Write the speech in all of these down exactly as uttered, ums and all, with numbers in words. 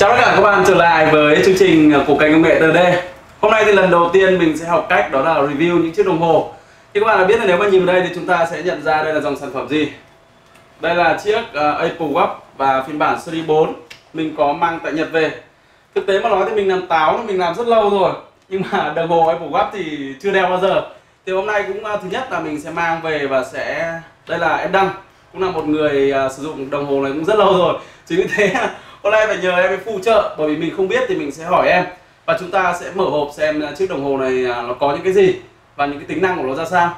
Chào tất cả các bạn trở lại với chương trình của kênh công nghệ tê đê. Hôm nay thì lần đầu tiên mình sẽ học cách đó là review những chiếc đồng hồ. Thì các bạn đã biết là nếu mà nhìn vào đây thì chúng ta sẽ nhận ra đây là dòng sản phẩm gì. Đây là chiếc uh, Apple Watch và phiên bản series bốn. Mình có mang tại Nhật về. Thực tế mà nói thì mình làm táo mình làm rất lâu rồi, nhưng mà đồng hồ Apple Watch thì chưa đeo bao giờ. Thì hôm nay cũng uh, thứ nhất là mình sẽ mang về và sẽ... Đây là em Đăng, cũng là một người uh, sử dụng đồng hồ này cũng rất lâu rồi. Chính vì thế hôm nay phải nhờ em phụ trợ, bởi vì mình không biết thì mình sẽ hỏi em. Và chúng ta sẽ mở hộp xem chiếc đồng hồ này nó có những cái gì và những cái tính năng của nó ra sao.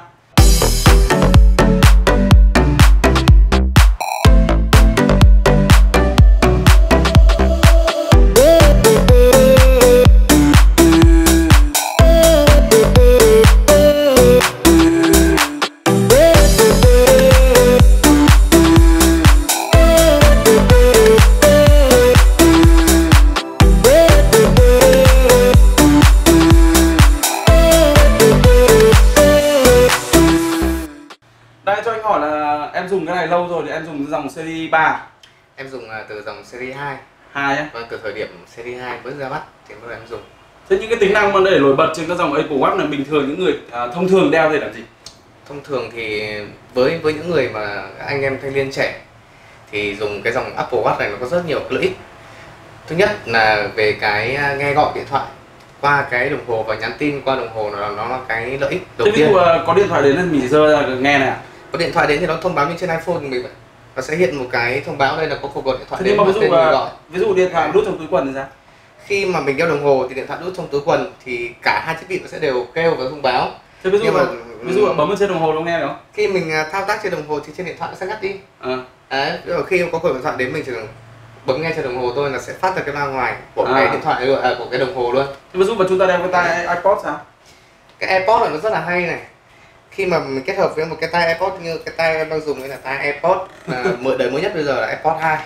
Đây, cho anh hỏi là em dùng cái này lâu rồi thì em dùng dòng series ba. Em dùng từ dòng series hai. Hai á? Vâng, từ thời điểm series hai mới ra mắt thì mới em dùng. Thế những cái tính năng mà để nổi bật trên các dòng Apple Watch này bình thường những người à, thông thường đeo thì làm gì? Thông thường thì với với những người mà anh em thanh niên trẻ thì dùng cái dòng Apple Watch này nó có rất nhiều lợi ích. Thứ nhất là về cái nghe gọi điện thoại qua cái đồng hồ và nhắn tin qua đồng hồ, nó nó là cái lợi ích đầu Thế tiên. ví dụ có điện thoại đến là mình giơ ra nghe này à? Có điện thoại đến thì nó thông báo như trên iPhone của mình vậy. Nó sẽ hiện một cái thông báo đây là có cuộc gọi điện thoại Thế đến. nhưng mà ví dụ là, gọi. ví dụ điện thoại đút trong túi quần thì sao? Khi mà mình đeo đồng hồ thì điện thoại đút trong túi quần thì cả hai thiết bị nó sẽ đều kêu và thông báo. Thế ví dụ mà, là, ví dụ là bấm ở trên đồng hồ nó nghe được không? Khi mình thao tác trên đồng hồ thì trên điện thoại nó sẽ ngắt đi. À. Đấy, khi có cuộc điện thoại đến mình chỉ cần bấm nghe trên đồng hồ thôi là sẽ phát ra cái loa ngoài của à. cái điện thoại luôn, à, của cái đồng hồ luôn. Thế ví dụ mà chúng ta đeo cái tai iPod sao? Cái AirPods này nó rất là hay này. Khi mà mình kết hợp với một cái tai AirPods như cái tai em đang dùng đây là tai AirPods à, mới đời mới nhất bây giờ là AirPods hai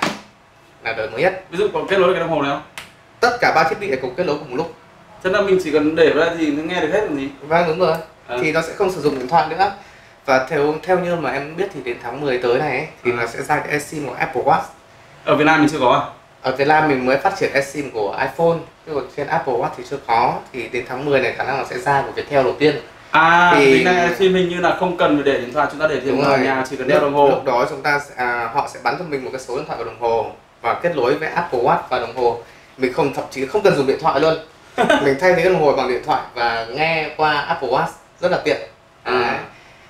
là đời mới nhất. Ví dụ có kết nối cái đồng hồ này không? Tất cả ba thiết bị này cùng kết nối cùng một lúc. Thế là mình chỉ cần để ra thì nó nghe được hết làm gì? Vâng, đúng rồi. À. Thì nó sẽ không sử dụng điện thoại nữa. Và theo theo như mà em biết thì đến tháng mười tới này ấy, thì à. nó sẽ ra cái eSIM của Apple Watch. Ở Việt Nam mình chưa có à? Ở Việt Nam mình mới phát triển eSIM của iPhone, chứ còn trên Apple Watch thì chưa có. Thì đến tháng mười này khả năng là sẽ ra của Viettel đầu tiên. À, thì tính năng eSIM hình như là không cần phải để điện thoại, chúng ta để điện thoại ở nhà, chỉ cần đeo đồng hồ. Lúc đó chúng ta à, họ sẽ bắn cho mình một cái số điện thoại vào đồng hồ và kết nối với Apple Watch và đồng hồ. Mình không thậm chí không cần dùng điện thoại luôn. Mình thay thế đồng hồ bằng điện thoại và nghe qua Apple Watch rất là tiện. À.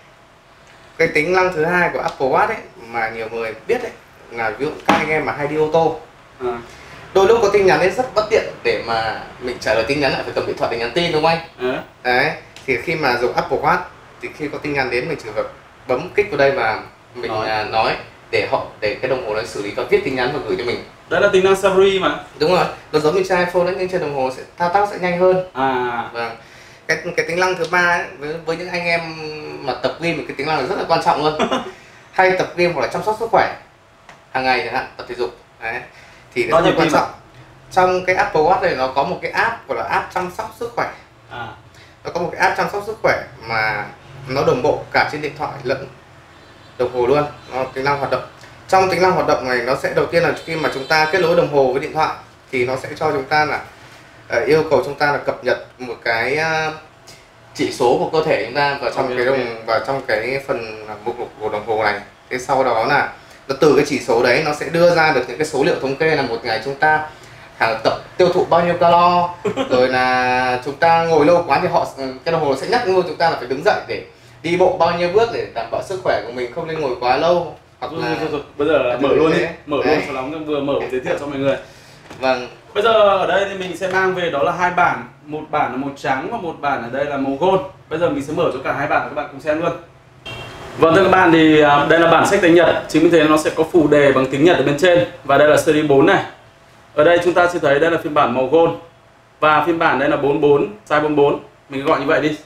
Cái tính năng thứ hai của Apple Watch ấy mà nhiều người biết ấy là ví dụ các anh em mà hay đi ô tô, à. đôi lúc có tin nhắn đến rất bất tiện để mà mình trả lời tin nhắn lại phải cầm điện thoại để nhắn tin, đúng không anh? À. Đấy, thì khi mà dùng Apple Watch thì khi có tin nhắn đến mình chỉ việc bấm kích vào đây và mình nói, à, nói để họ để cái đồng hồ nó xử lý và viết tin nhắn và gửi cho mình. Đấy là tính năng Safari mà. Đúng rồi, nó giống như trên iPhone đấy, nhưng trên đồng hồ sẽ thao tác sẽ nhanh hơn. À. Vâng. Cái cái tính năng thứ ba ấy, với với những anh em mà tập gym thì cái tính năng này rất là quan trọng luôn. Hay tập gym hoặc là chăm sóc sức khỏe hàng ngày chẳng hạn, tập thể dục. Đấy. Thì nó rất là quan trọng. Trong cái Apple Watch này nó có một cái app gọi là app chăm sóc sức khỏe. À. Nó có một cái app chăm sóc sức khỏe mà nó đồng bộ cả trên điện thoại lẫn đồng hồ luôn. Nó tính năng hoạt động. Trong tính năng hoạt động này nó sẽ đầu tiên là khi mà chúng ta kết nối đồng hồ với điện thoại thì nó sẽ cho chúng ta là uh, yêu cầu chúng ta là cập nhật một cái uh, chỉ số của cơ thể chúng ta vào trong okay, cái đồng okay. vào trong cái phần mục lục của đồng hồ này. Thế sau đó là nó từ cái chỉ số đấy nó sẽ đưa ra được những cái số liệu thống kê là một ngày chúng ta hàng tập tiêu thụ bao nhiêu calo, rồi là chúng ta ngồi lâu quá thì họ cái đồng hồ sẽ nhắc luôn chúng ta là phải đứng dậy để đi bộ bao nhiêu bước để đảm bảo sức khỏe của mình không nên ngồi quá lâu. Hoặc rồi, là rồi, rồi. Bây giờ là mở luôn đi, mở đấy. Luôn cho lắm, vừa mở giới thiệu cho mọi người. Vâng. Bây giờ ở đây thì mình sẽ mang về đó là hai bản, một bản là màu trắng và một bản ở đây là màu gold. Bây giờ mình sẽ mở cho cả hai bản các bạn cùng xem luôn. Vâng, thưa các bạn, thì đây là bản sách tiếng Nhật, chính vì thế nó sẽ có phụ đề bằng tiếng Nhật ở bên trên. Và đây là series bốn này. Ở đây chúng ta sẽ thấy đây là phiên bản màu gold và phiên bản đây là bốn mươi bốn, size bốn mươi bốn. Mình gọi như vậy đi.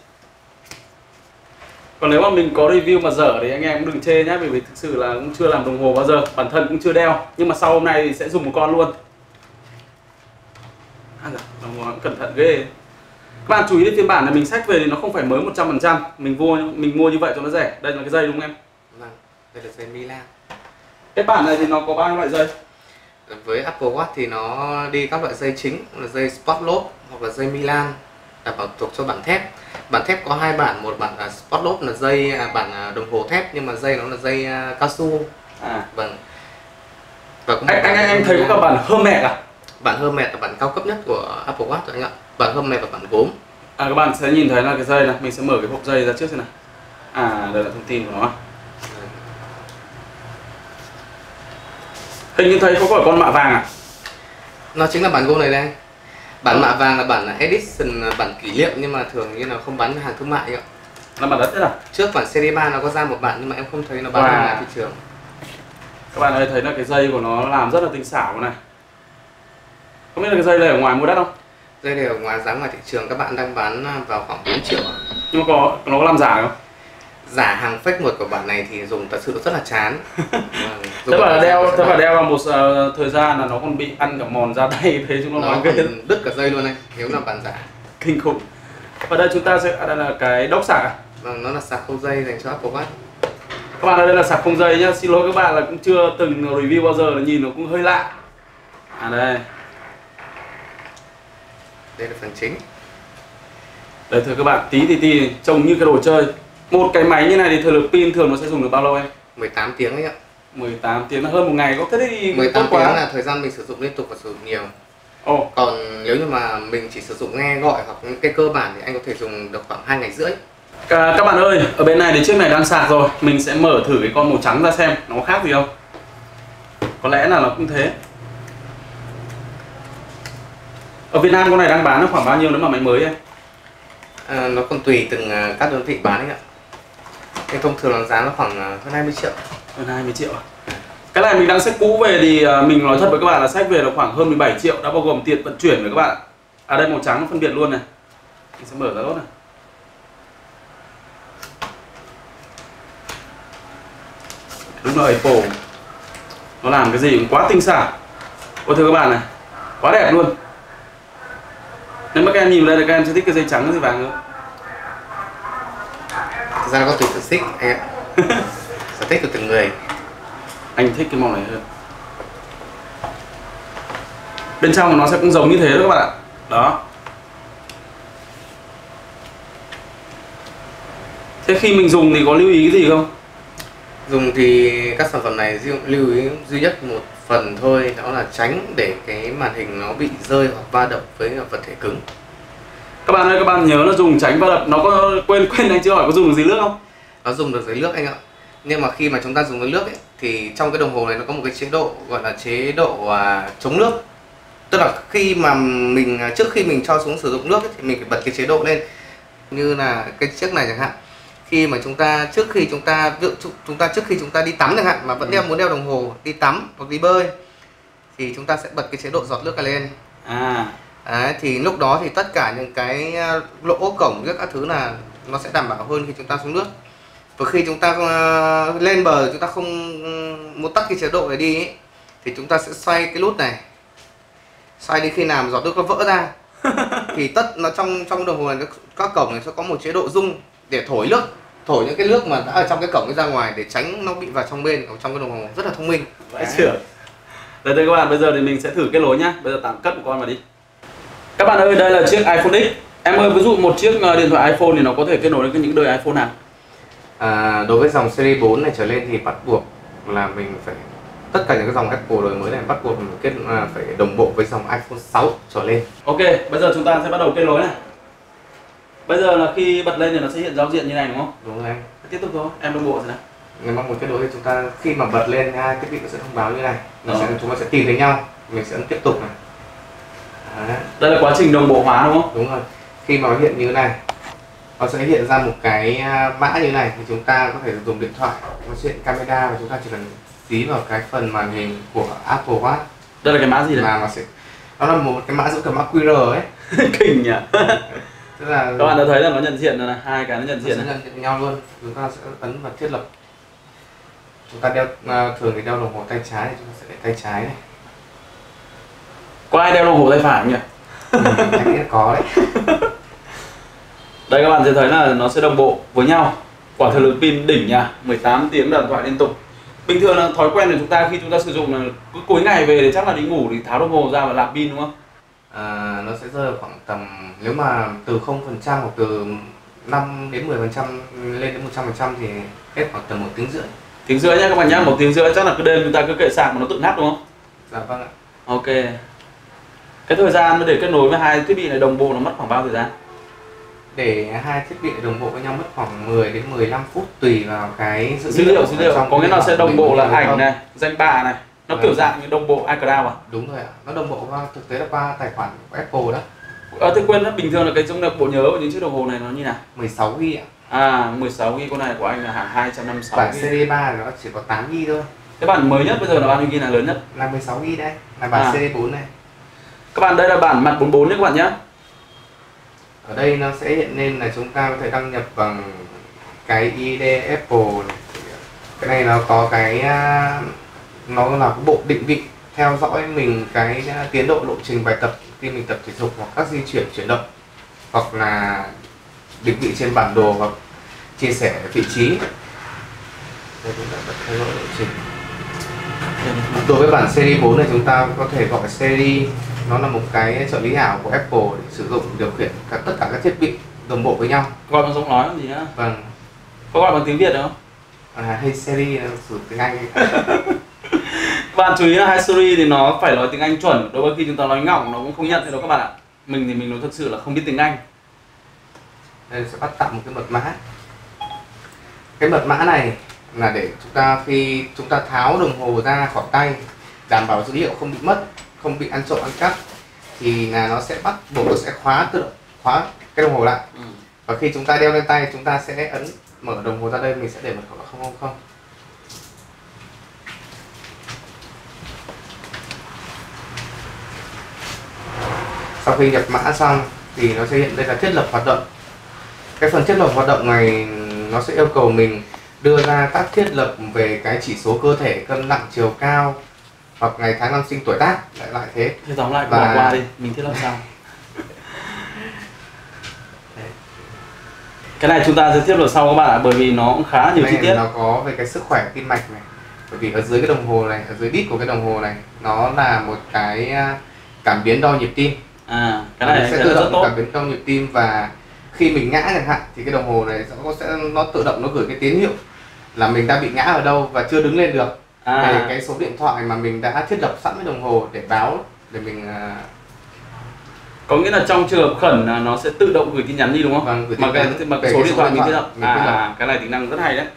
Còn nếu mà mình có review mà dở thì anh em cũng đừng chê nhé, bởi vì thực sự là cũng chưa làm đồng hồ bao giờ, bản thân cũng chưa đeo, nhưng mà sau hôm nay thì sẽ dùng một con luôn. À, đồng hồ cũng cẩn thận ghê. Các bạn chú ý đến phiên bản này mình xách về thì nó không phải mới một trăm phần trăm, mình mua mình mua như vậy cho nó rẻ. Đây là cái dây đúng không em? Vâng, đây là dây Milan. Cái bản này thì nó có bao nhiêu loại dây? Với Apple Watch thì nó đi các loại dây chính là dây Sportloop hoặc là dây Milan, đảm bảo thuộc cho bản thép. Bản thép có hai bản, một bản là Sportloop là dây bản đồng hồ thép nhưng mà dây nó là dây cao su. À vâng. Và anh anh anh, anh thấy có cả bản Hermes à? Bản Hermes là bản cao cấp nhất của Apple Watch rồi anh ạ. Bản Hermes và bản gốm. À các bạn sẽ nhìn thấy là cái dây này, mình sẽ mở cái hộp dây ra trước xem nào. À đây là thông tin của nó. Hình như thấy có cả con mạ vàng à? Nó chính là bản gốm này đây. Bản mạ vàng là bản edition, bản kỷ niệm nhưng mà thường như là không bán hàng thương mại ạ. Là bản đất thế nào? Trước bản series ba nó có ra một bản nhưng mà em không thấy nó bán wow. ra ngoài thị trường. Các bạn ơi thấy là cái dây của nó làm rất là tinh xảo này. Không biết là cái dây này ở ngoài mua đắt không? Dây này ở ngoài giá ngoài thị trường các bạn đang bán vào khoảng bốn triệu. Nhưng mà có nó có làm giả không? Giả hàng fake một của bản này thì dùng thật sự rất là chán. Thế mà đeo, thế mà đeo vào một uh, thời gian là nó còn bị ăn cả mòn da tay, thế chúng nó nói ghê. Đứt cả dây luôn này, nếu là bản giả. Kinh khủng. Và đây chúng ta sẽ, à, đây là cái đốc sạc à? Vâng, nó là sạc không dây dành cho Apple Watch. Các bạn ơi, đây là sạc không dây nhá. Xin lỗi các bạn là cũng chưa từng review bao giờ, là nhìn nó cũng hơi lạ. À đây. Đây là phần chính. Đây thưa các bạn, tí thì tí trông như cái đồ chơi. Một cái máy như này thì thời lượng pin thường nó sẽ dùng được bao lâu em? mười tám tiếng đấy ạ. mười tám tiếng là hơn một ngày, có thế thì mười tám tốt quá. tiếng là thời gian mình sử dụng liên tục và sử dụng nhiều. Ồ. Còn nếu như mà mình chỉ sử dụng nghe gọi hoặc những cái cơ bản thì anh có thể dùng được khoảng hai ngày rưỡi. À, các bạn ơi, ở bên này thì chiếc này đang sạc rồi. Mình sẽ mở thử cái con màu trắng ra xem nó khác gì không. Có lẽ là nó cũng thế. Ở Việt Nam con này đang bán nó khoảng bao nhiêu nếu mà máy mới em? À, nó còn tùy từng các đơn vị bán đấy ạ. Nhưng thông thường là giá nó khoảng hơn hai mươi triệu. Hơn hai mươi triệu à? Cái này mình đang xách cũ về thì mình nói thật với các bạn là xách về là khoảng hơn mười bảy triệu, đã bao gồm tiền vận chuyển rồi các bạn. À đây màu trắng nó phân biệt luôn này. Mình sẽ mở ra tốt này. Đúng là Apple. Nó làm cái gì cũng quá tinh xảo. Ôi thưa các bạn này, quá đẹp luôn. Nếu mà các em nhìn vào đây thì các em sẽ thích cái dây trắng hay dây vàng nữa? Thực ra nó có tùy sở thích anh ạ. Sở thích của từng người. Anh thích cái màu này hơn. Bên trong nó sẽ cũng giống như thế đó các bạn ạ. Đó. Thế khi mình dùng thì có lưu ý cái gì không? Dùng thì các sản phẩm này lưu ý duy nhất một phần thôi, đó là tránh để cái màn hình nó bị rơi hoặc va đập với vật thể cứng. Các bạn ơi, các bạn nhớ là dùng tránh va đập. Nó có quên quên anh chưa hỏi có dùng được dưới nước không? Nó dùng được dưới nước anh ạ. Nhưng mà khi mà chúng ta dùng dưới nước ấy, thì trong cái đồng hồ này nó có một cái chế độ gọi là chế độ à, chống nước. Tức là khi mà mình trước khi mình cho xuống sử dụng nước ấy, thì mình phải bật cái chế độ lên. Như là cái chiếc này chẳng hạn. Khi mà chúng ta trước khi chúng ta chúng ta trước khi chúng ta đi tắm chẳng hạn mà vẫn đeo muốn đeo đồng hồ đi tắm hoặc đi bơi thì chúng ta sẽ bật cái chế độ giọt nước lên. À. Đấy, thì lúc đó thì tất cả những cái lỗ cổng các thứ là nó sẽ đảm bảo hơn khi chúng ta xuống nước. Và khi chúng ta uh, lên bờ chúng ta không muốn tắt cái chế độ này đi ấy, thì chúng ta sẽ xoay cái nút này, xoay đi khi nào mà giọt nước nó vỡ ra thì tất nó trong trong đồng hồ này các cổng này sẽ có một chế độ rung để thổi nước, thổi những cái nước mà đã ở trong cái cổng ấy ra ngoài để tránh nó bị vào trong bên ở trong cái đồng hồ, rất là thông minh. Vãi chưởng. Đây thưa các bạn, bây giờ thì mình sẽ thử kết nối nhá. Bây giờ tạm cất một con vào đi. Các bạn ơi, đây là chiếc iPhone X. Em ơi, ví dụ một chiếc điện thoại iPhone thì nó có thể kết nối với những đời iPhone nào? À, đối với dòng series bốn này trở lên thì bắt buộc là mình phải tất cả những cái dòng Apple đời mới này bắt buộc mình kết à, phải đồng bộ với dòng iPhone sáu trở lên. Ok, bây giờ chúng ta sẽ bắt đầu kết nối này. Bây giờ là khi bật lên thì nó sẽ hiện giao diện như này đúng không? Đúng rồi anh. Tiếp tục thôi, em đồng bộ rồi này. Nếu mong muốn kết nối thì chúng ta khi mà bật lên hai thiết bị nó sẽ thông báo như này, nó sẽ, chúng ta sẽ tìm thấy nhau, mình sẽ ấn tiếp tục này. Đấy. Đây là quá trình đồng bộ hóa đúng không? Đúng rồi. Khi mà nó hiện như thế này, nó sẽ hiện ra một cái mã như này thì chúng ta có thể dùng điện thoại, nó sẽ hiện camera và chúng ta chỉ cần dí vào cái phần màn hình của Apple Watch. Đây là cái mã gì đấy? Mà nó sẽ nó là một cái mã giống kiểu mã quy rờ ấy. Kinh nhỉ. Tức là các bạn đã thấy là nó nhận diện rồi này, hai cái nó nhận diện nó sẽ nhận diện nhau luôn. Chúng ta sẽ ấn vào thiết lập. Chúng ta đeo thường thì đeo đồng hồ tay trái thì chúng ta sẽ để tay trái này. Có ai đeo đồng hồ tay phải không nhỉ? Ừ, anh nghĩ là có đấy. Đây các bạn sẽ thấy là nó sẽ đồng bộ với nhau. Quả thời lượng pin đỉnh nha, mười tám tiếng điện thoại liên tục. Bình thường là thói quen của chúng ta khi chúng ta sử dụng là cứ cuối ngày về thì chắc là đi ngủ thì tháo đồng hồ ra và nạp pin đúng không? À, nó sẽ rơi vào khoảng tầm, nếu mà từ không phần trăm hoặc từ năm đến mười phần trăm lên đến một trăm phần trăm thì hết khoảng tầm một tiếng rưỡi. Tiếng rưỡi nhá các bạn nhá, một tiếng rưỡi chắc là cứ đêm chúng ta cứ kệ sạc mà nó tự ngắt đúng không? Dạ vâng ạ. Ok. Cái thời gian để kết nối với hai thiết bị này đồng bộ nó mất khoảng bao thời gian? Để hai thiết bị đồng bộ với nhau mất khoảng mười đến mười lăm phút tùy vào cái dữ, dữ liệu dữ liệu có nghĩa là sẽ đồng bộ là ảnh không? này, danh bạ này, nó kiểu dạng như đồng bộ iCloud à? Đúng rồi ạ, nó đồng bộ qua thực tế là qua tài khoản của Apple đó. Ờ, tôi quên đó, bình thường là cái dung lượng bộ nhớ của những chiếc đồng hồ này nó như nào? mười sáu gi-ga-bai ạ. À, mười sáu gi-ga-bai, con này của anh là hẳn hai trăm năm mươi sáu Bản gi-ga-bai. series ba nó chỉ có tám gi-ga-bai thôi. Cái bản mới nhất bây giờ là bao nhiêu gi-ga-bai là lớn nhất? Là mười sáu gi-ga-bai đây, là bản À. series bốn này. Các bạn đây là bản mặt bốn mươi bốn nhé các bạn nhé. Ở đây nó sẽ hiện lên là chúng ta có thể đăng nhập bằng cái i đê Apple này. Cái này nó có cái nó là cái bộ định vị theo dõi mình cái tiến độ lộ trình bài tập khi mình tập thể dục hoặc các di chuyển chuyển động, hoặc là định vị trên bản đồ hoặc chia sẻ vị trí. Đây chúng ta bật theo dõi lộ trình. Đối với bản series bốn này chúng ta có thể gọi series, nó là một cái trợ lý ảo của Apple để sử dụng điều khiển các tất cả các thiết bị đồng bộ với nhau. Gọi bằng giọng nói làm gì nữa? Vâng. Có gọi bằng tiếng Việt được không? À, hey Siri là sử tiếng Anh. Các bạn chú ý là hai Siri thì nó phải nói tiếng Anh chuẩn, đôi khi chúng ta nói ngọng nó cũng không nhận thế đâu các bạn ạ. Mình thì mình nói thật sự là không biết tiếng Anh. Đây sẽ bắt tạo một cái mật mã. Cái mật mã này là để chúng ta khi chúng ta tháo đồng hồ ra khỏi tay, đảm bảo dữ liệu không bị mất, không bị ăn trộm ăn cắp, thì là nó sẽ bắt buộc nó sẽ khóa tự động khóa cái đồng hồ lại. Ừ. Và khi chúng ta đeo lên tay chúng ta sẽ ấn mở đồng hồ ra, đây mình sẽ để mật khẩu là không không không. Sau khi nhập mã xong thì nó sẽ hiện đây là thiết lập hoạt động. Cái phần thiết lập hoạt động này nó sẽ yêu cầu mình đưa ra các thiết lập về cái chỉ số cơ thể, cân nặng, chiều cao hoặc ngày tháng năm sinh, tuổi tác, lại lại thế. Thế tóm lại và... bỏ qua đi, mình thiết lập sao? Cái này chúng ta sẽ thiết lập sau các bạn ạ, bởi vì nó cũng khá nhiều chi tiết. Nó có về cái sức khỏe tim mạch này, bởi vì ở dưới cái đồng hồ này, ở dưới đít của cái đồng hồ này nó là một cái cảm biến đo nhịp tim. À, cái này sẽ tự động cảm biến đo nhịp tim, và khi mình ngã chẳng hạn thì cái đồng hồ này nó sẽ nó tự động nó gửi cái tín hiệu là mình đã bị ngã ở đâu và chưa đứng lên được. À. Về cái số điện thoại mà mình đã thiết lập sẵn với đồng hồ để báo để mình uh... có nghĩa là trong trường hợp khẩn là nó sẽ tự động gửi tin nhắn đi đúng không? Vâng, gửi mà cái, mà cái số, số điện thoại mình thiết lập. À, à, cái này tính năng rất hay đấy.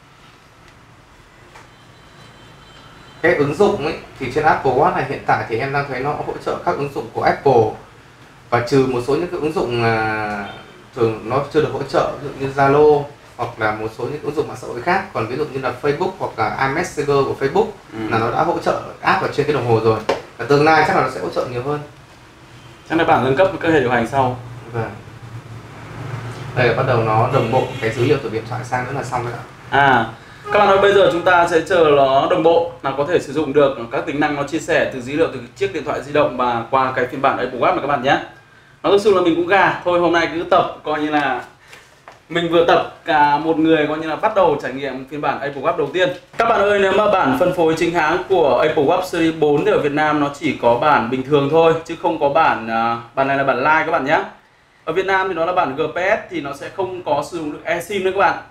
Cái ứng dụng ấy thì trên Apple Watch này hiện tại thì em đang thấy nó hỗ trợ các ứng dụng của Apple, và trừ một số những cái ứng dụng uh, thường nó chưa được hỗ trợ, ví dụ như Zalo hoặc là một số những ứng dụng mạng xã hội khác, còn ví dụ như là Facebook hoặc là iMessenger của Facebook ừ. là nó đã hỗ trợ app ở trên cái đồng hồ rồi, và tương lai chắc là nó sẽ hỗ trợ nhiều hơn. Chắc là bản nâng cấp các hệ điều hành sau. Vâng. Đây là bắt đầu nó đồng bộ cái dữ liệu từ điện thoại sang nữa là xong rồi ạ. À, các bạn ơi, bây giờ chúng ta sẽ chờ nó đồng bộ là có thể sử dụng được các tính năng nó chia sẻ từ dữ liệu từ chiếc điện thoại di động và qua cái phiên bản Apple Watch này các bạn nhé. Nó thực sự là mình cũng gà thôi, hôm nay cứ tập coi như là mình vừa tập cả một người coi như là bắt đầu trải nghiệm phiên bản Apple Watch đầu tiên. Các bạn ơi, nếu mà bản phân phối chính hãng của Apple Watch Series bốn thì ở Việt Nam nó chỉ có bản bình thường thôi, chứ không có bản uh, bản này là bản Lite các bạn nhé. Ở Việt Nam thì nó là bản giê pê ét thì nó sẽ không có sử dụng được eSIM nữa các bạn.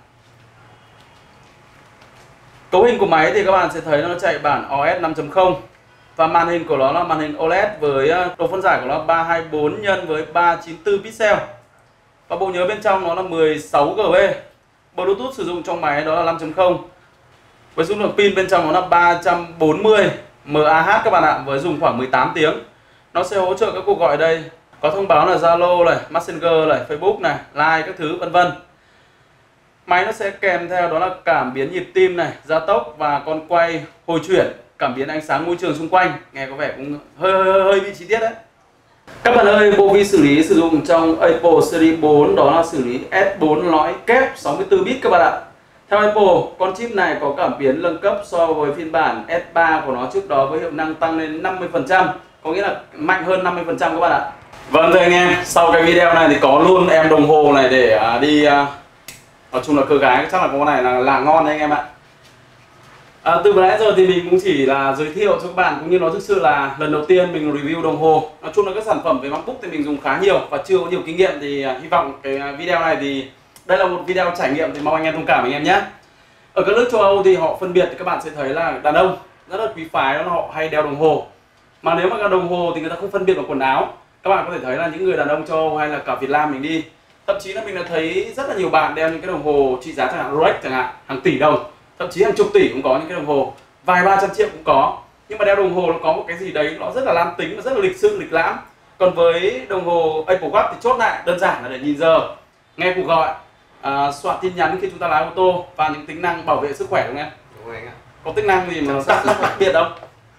Cấu hình của máy thì các bạn sẽ thấy nó chạy bản o ét năm chấm không, và màn hình của nó là màn hình ô lét với độ phân giải của nó ba trăm hai mươi bốn nhân với ba trăm chín mươi tư pixel. Và bộ nhớ bên trong nó là mười sáu gi ga bai. Bluetooth sử dụng trong máy đó là năm chấm không. Với dung lượng pin bên trong nó là ba trăm bốn mươi mAh các bạn ạ, với dùng khoảng mười tám tiếng. Nó sẽ hỗ trợ các cuộc gọi đây, có thông báo là Zalo này, Messenger này, Facebook này, Line các thứ vân vân. Máy nó sẽ kèm theo đó là cảm biến nhịp tim này, gia tốc và con quay hồi chuyển, cảm biến ánh sáng môi trường xung quanh. Nghe có vẻ cũng hơi hơi hơi, hơi bị chi tiết đấy. Các bạn ơi, bộ vi xử lý sử dụng trong Apple Series bốn đó là xử lý S bốn lõi kép sáu mươi tư bit các bạn ạ. Theo Apple, con chip này có cảm biến nâng cấp so với phiên bản S ba của nó trước đó với hiệu năng tăng lên năm mươi phần trăm, có nghĩa là mạnh hơn năm mươi phần trăm các bạn ạ. Vâng thưa anh em, sau cái video này thì có luôn em đồng hồ này để đi, nói chung là cơ gái chắc là con này là là ngon đấy anh em ạ. À, từ vừa nãy giờ thì mình cũng chỉ là giới thiệu cho các bạn, cũng như nó thực sự là lần đầu tiên mình review đồng hồ. Nói chung là các sản phẩm về MacBook thì mình dùng khá nhiều và chưa có nhiều kinh nghiệm, thì uh, hy vọng cái video này thì đây là một video trải nghiệm, thì mong anh em thông cảm anh em nhé. Ở các nước châu Âu thì họ phân biệt thì các bạn sẽ thấy là đàn ông rất là quý phái, đó là họ hay đeo đồng hồ. Mà nếu mà cái đồng hồ thì người ta không phân biệt vào quần áo. Các bạn có thể thấy là những người đàn ông châu Âu hay là cả Việt Nam mình đi, thậm chí là mình đã thấy rất là nhiều bạn đeo những cái đồng hồ trị giá chẳng hạn Rolex chẳng hạn, hàng tỷ đồng, thậm chí hàng chục tỷ cũng có những cái đồng hồ, vài ba trăm triệu cũng có. Nhưng mà đeo đồng hồ nó có một cái gì đấy nó rất là nam tính và rất là lịch sự, lịch lãm. Còn với đồng hồ Apple Watch thì chốt lại đơn giản là để nhìn giờ, nghe cuộc gọi, à, soạn tin nhắn khi chúng ta lái ô tô và những tính năng bảo vệ sức khỏe, đúng không em? Đúng rồi anh ạ. Có tính năng gì mà nó đặc đặc biệt không?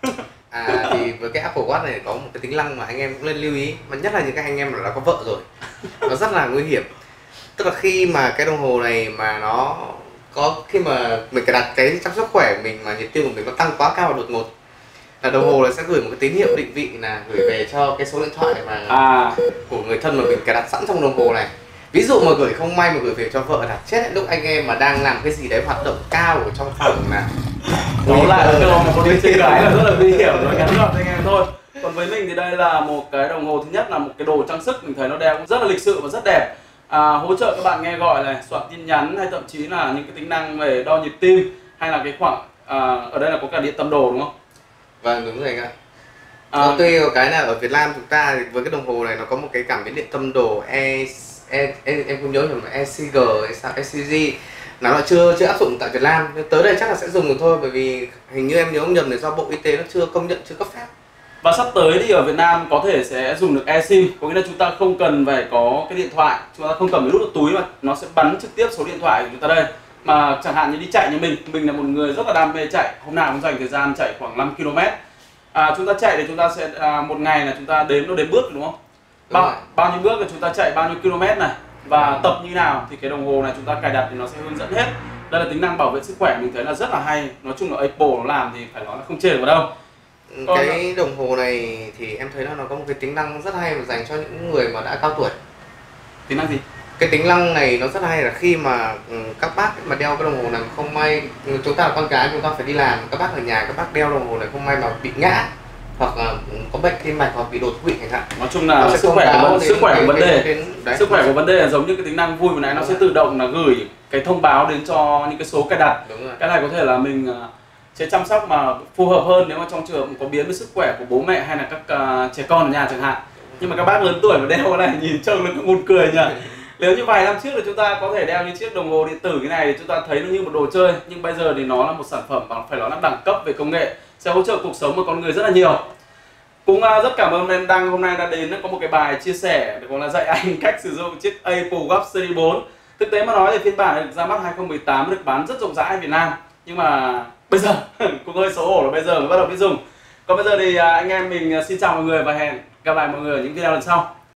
À thì với cái Apple Watch này có một cái tính năng mà anh em cũng nên lưu ý, mà nhất là những cái anh em đã có vợ rồi, nó rất là nguy hiểm. Tức là khi mà cái đồng hồ này mà nó có, khi mà mình cài đặt cái chăm sóc khỏe của mình mà nhịp tim của mình nó tăng quá cao và đột ngột, là đồng hồ là sẽ gửi một cái tín hiệu định vị, là gửi về cho cái số điện thoại mà À, của người thân mà mình cài đặt sẵn trong đồng hồ này. Ví dụ mà gửi không may mà gửi về cho vợ là chết lúc anh em mà đang làm cái gì đấy hoạt động cao ở trong phòng là đó là cái đồng hồ đi chơi gái là rất là nguy hiểm, nó ngắn gọn cho anh em thôi. Còn với mình thì đây là một cái đồng hồ, thứ nhất là một cái đồ trang sức, mình thấy nó đeo cũng rất là lịch sự và rất đẹp. À, hỗ trợ các bạn nghe gọi này, soạn tin nhắn, hay thậm chí là những cái tính năng về đo nhịp tim, hay là cái khoảng à, ở đây là có cả điện tâm đồ đúng không? Vâng đúng rồi anh ạ. À, à, tuy có cái là ở Việt Nam chúng ta thì với cái đồng hồ này nó có một cái cảm biến điện tâm đồ e, e, e em không nhớ nhầm e xê giê hay sao e xê giê, nó là chưa chưa áp dụng tại Việt Nam, nhưng tới đây chắc là sẽ dùng được thôi, bởi vì hình như em nhớ không nhầm là do Bộ Y tế nó chưa công nhận, chưa cấp phép. và sắp tới thì ở Việt Nam có thể sẽ dùng được eSIM, có nghĩa là chúng ta không cần phải có cái điện thoại, chúng ta không cầm cái nút ở túi mà nó sẽ bắn trực tiếp số điện thoại của chúng ta đây. Mà chẳng hạn như đi chạy như mình, mình là một người rất là đam mê chạy, hôm nào cũng dành thời gian chạy khoảng năm ki lô mét. À, chúng ta chạy thì chúng ta sẽ à, một ngày là chúng ta đếm nó đếm bước đúng không? Đúng Bao, rồi. bao nhiêu bước là chúng ta chạy bao nhiêu km này, và tập như nào thì cái đồng hồ này chúng ta cài đặt thì nó sẽ hướng dẫn hết. Đây là tính năng bảo vệ sức khỏe, mình thấy là rất là hay. Nói chung là Apple nó làm thì phải nói là không chê được vào đâu. Còn Cái đồng hồ này thì em thấy là nó có một cái tính năng rất hay mà dành cho những người mà đã cao tuổi. tính năng gì? Cái tính năng này nó rất hay là khi mà ừ, các bác mà đeo cái đồng hồ này không may, chúng ta là con gái chúng ta phải đi làm, các bác ở nhà các bác đeo đồng hồ này không may mà bị ngã, hoặc là có bệnh tim mạch hoặc bị đột quỵ chẳng hạn, Nói chung là sức khỏe của sức khỏe của vấn đề đến, đến, sức khỏe của vấn đề là giống như cái tính năng vui vừa nãy, nó sẽ tự động là gửi cái thông báo đến cho những cái số cài đặt. Đúng rồi. Cái này có thể là mình sẽ chăm sóc mà phù hợp hơn nếu mà trong trường hợp có biến với sức khỏe của bố mẹ hay là các uh, trẻ con ở nhà chẳng hạn. Nhưng mà các bác lớn tuổi mà đeo cái này nhìn trông nó cũng buồn cười nhỉ. Nếu như vài năm trước thì chúng ta có thể đeo những chiếc đồng hồ điện tử cái này thì chúng ta thấy nó như một đồ chơi, nhưng bây giờ thì nó là một sản phẩm mà phải nói là đẳng cấp về công nghệ, sẽ hỗ trợ cuộc sống của con người rất là nhiều. Cũng uh, rất cảm ơn em Đăng hôm nay đã đến, có một cái bài chia sẻ cũng là dạy anh cách sử dụng chiếc Apple Watch Series bốn. Thực tế mà nói thì phiên bản này được ra mắt hai không một tám, được bán rất rộng rãi ở Việt Nam, nhưng mà bây giờ cũng hơi xấu hổ là bây giờ mới bắt đầu biết dùng. Còn bây giờ thì uh, anh em mình xin chào mọi người và hẹn gặp lại mọi người ở những video lần sau.